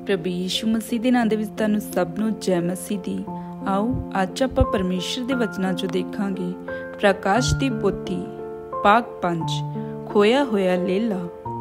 प्रभु यीशु मसीह के नाम दे विच तुहानूं सब नूं जय मसीह दी। आओ अज आपां परमेश्वर दे वचनां चों देखांगे प्रकाश दी पोथी भाग 5 खोया होया लेला।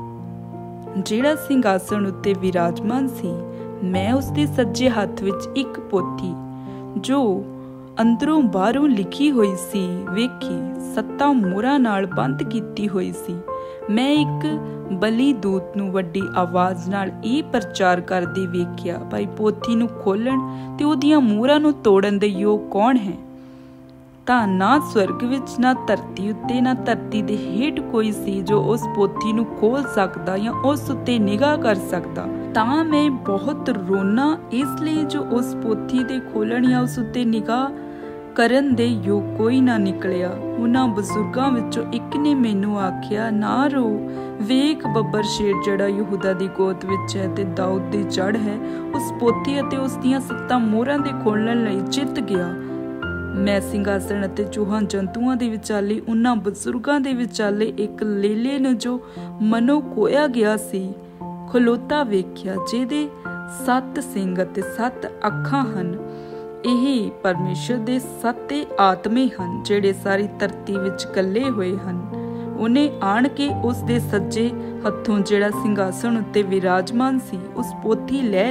जिहड़ा सिंघासन उत्ते विराजमान सी, मैं उसके सज्जे हत्थ विच एक पोथी जो अंदरों बाहरों लिखी हुई सी वेखी, 7 मोहरां नाल बंद कीती हुई सी। मैं एक बली दूत नूं वड्डी आवाज़ नाल इह प्रचार करदे वेखिया, भाई पोथी नूं खोलण ते ओहदियां मोहरां नूं तोड़न दे योग कौन है? तां ना स्वर्ग विच ना धरती उत्ते ना धरती दे हेठ कोई सी जो उस पोथी नूं खोल सकदा या उस उत्ते निगाह कर सकदा। तां मैं बहुत रोना इसलिए जो उस पोथी दे खोलण या उस उत्ते निगाह करन दे योग कोई ना निकलिया। उन्हां बजुर्गां विचों इक ने मैनूं आखिया, ना रो, वेख बब्बर शेर जिहड़ा यहूदा दी गोद विच है ते दाऊद दी जड़ है, उस पोथी अते उस दीयां 7 मोहरां दे खोलण लई जित गया। मैं सिंघासन अते चौहां जंतुआं दे विचाले उन्हां बजुर्गां दे विचाले एक लेले नूं जो मनो खोया गया सी खलोता वेख्या, जिहदे 7 सिंग अते 7 अखां हन। यही परमेश्वर दे 7 आत्मे हन जिहड़े सारी धरती विच कल्ले होए हन। उन्हें आण के उस दे सज्जे हत्थों जिहड़ा सिंघासन उत्ते विराजमान सी उस पोथी लै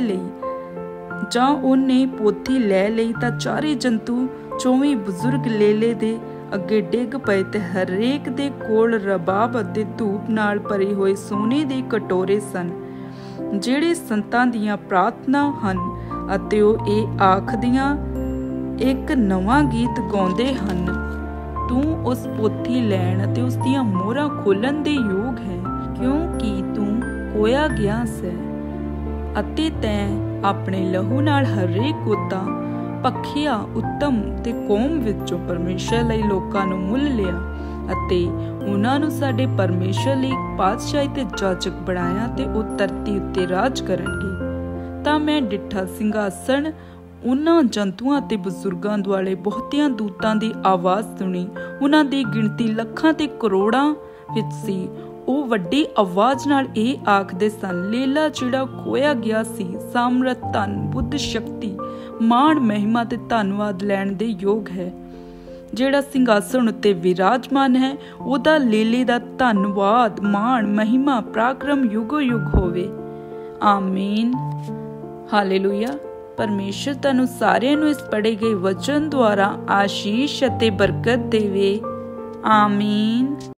लई। जां उन्हें पोथी लै लई तां चारे जंतु 24 बुजुर्ग लेले दे अगे डिग पए ते हरेक दे कोल रबाब अते धूप नाल भरे होए सोने दे कटोरे सन, जिहड़े संतां दीयां प्रार्थना हन अते ओह इह आखदियां एक नवां गीत गाउंदे हन, तू उस पोथी लैण अते उस दीयां मोहरां खोलण दे योग है, क्योंकि तू खोया गया सै अते तैं अपने लहू नाल हरेक गोता पखिया उत्तम ते कौम विचों परमेश्वर लई लोकां नूं मुल लिया अते उन्हां नूं साडे परमेश्वर लई पातशाही ते जाजक बनाया ते ओह धरती उत्ते राज करनगे। तां मैं डिठा सिंघासन उन्हां जंतुआं ते बजुर्गां दुआले बहुतियां दूतां दी आवाज़ सुनी। उन्हां दी गिणती लखां ते करोड़ां विच सी। ओह वड्डी आवाज़ नाल इह आखदे सन, लेला जिहड़ा खोया गया सी सामर्थ धन बुद्ध शक्ति माण महिमा ते धन्नवाद लैण दे योग है। जिहड़ा सिंघासन उत्ते विराजमान है ओहदा लेले दा धन्नवाद माण महिमा पराक्रम युगो युग होवे। आमीन। हालेलुया। परमेश्वर तुहानूं सारिआं नूं इस पढ़े गए वचन द्वारा आशीष अते बरकत देवे। आमीन।